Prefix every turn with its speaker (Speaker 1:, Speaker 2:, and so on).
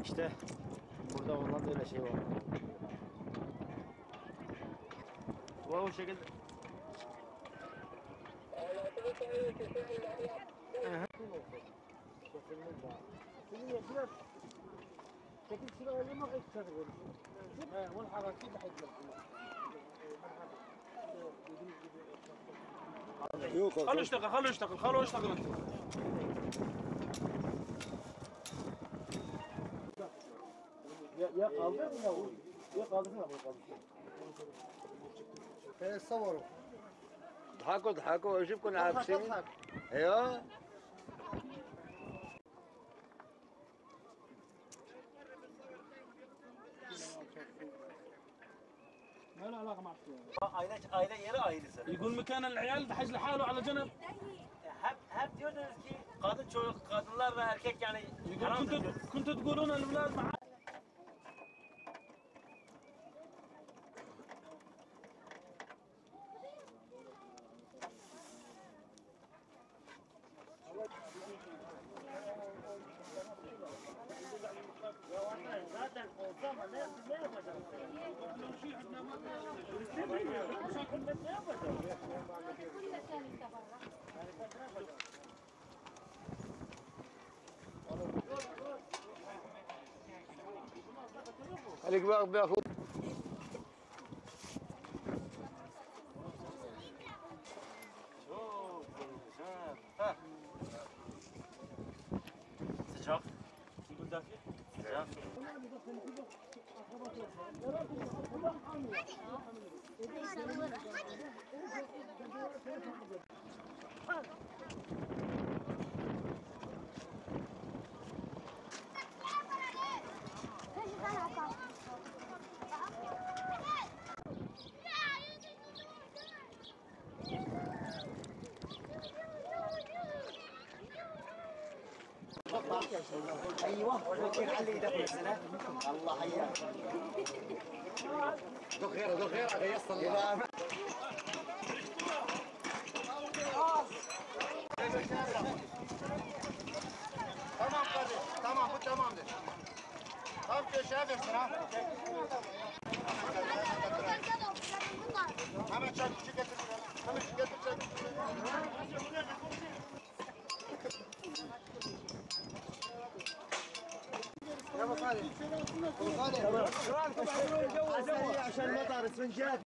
Speaker 1: İşte burada olan böyle şey var. O şekilde. شكل شراء اللي ما غير تشغل والحركة كده حيجي خلوا يشتغل خلوا يشتغل خلوا يشتغل انت يا قاضي يا قاضي ما قاضي صوروا
Speaker 2: ضحكوا ضحكوا اشوفكم عابسين ايوه
Speaker 1: ما له علاقه مع عائله يرى عائلته يقول مكان العيال دحج لحاله على جنب hep diyordunuz ki kadınlar ve erkek yani كنتوا تقولون الأولاد مع zaten olsa ama ne yapacağız? Ne yapacağız?
Speaker 2: خليك بياخذ
Speaker 1: sıcak. Yıkıl dafi. Sıcak.
Speaker 3: ايوه كان علي يدخل السنه الله حياك
Speaker 2: دو غيره غيصل
Speaker 3: تمام قاضي تمام bu tamamdır. Tam köşeye versin ha. Hemen çarpıcı getir. Hemen getir çarpıcı. يا ابو خالد ابو خالد عشان مطر اسفنجات